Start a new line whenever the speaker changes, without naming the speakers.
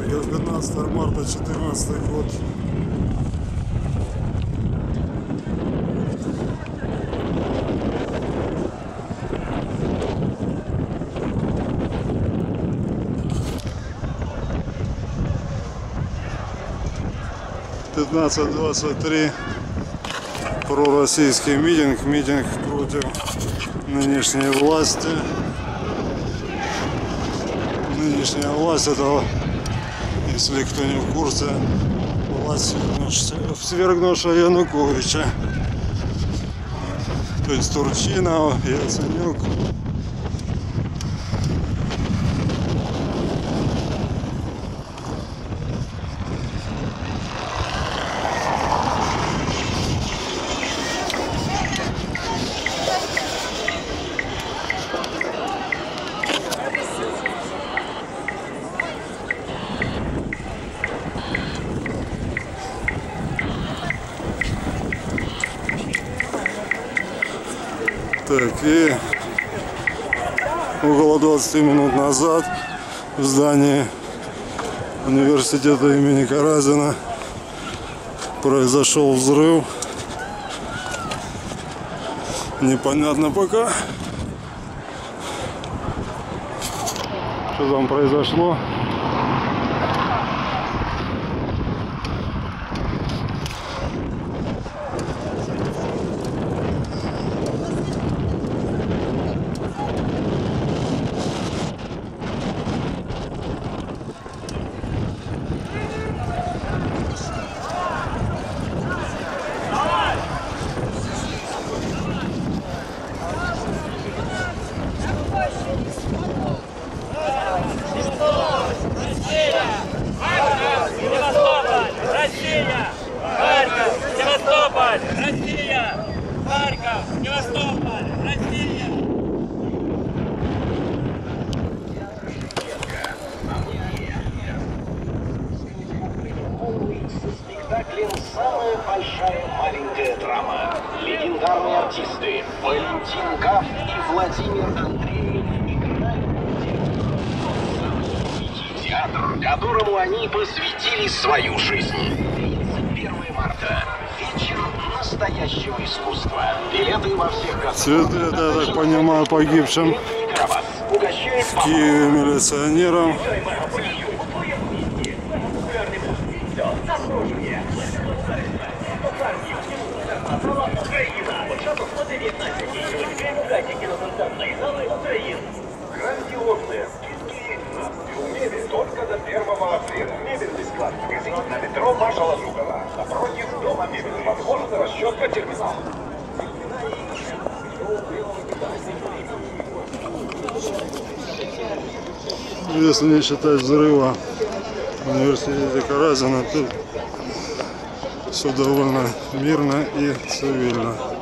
15 марта 2014 год. «15:23». Пророссийский митинг против нынешней власти. Нынешняя власть — это, если кто не в курсе, власть, свергнувшая Януковича. То есть Турчинов, Яценюк. Так, и около 20 минут назад в здании университета имени Каразина произошел взрыв. Непонятно пока, что там произошло.
Самая большая маленькая драма. Легендарные артисты Валентин Гаф и Владимир Андреев играют театр, которому они посвятили свою жизнь. 31 марта. Вечер настоящего искусства. Билеты во всех кассах.
Цветы, это, я так понимаю, погибшим в Киеве милиционерам.
Грандиозные скидки на всю мебель только до 1 апреля. Мебельный склад в магазине на метро маршала Жукова. Напротив дома мебели. Возможен расчет по терминалу.
Если не считать взрыва в университете Каразина, то все довольно мирно и цивильно.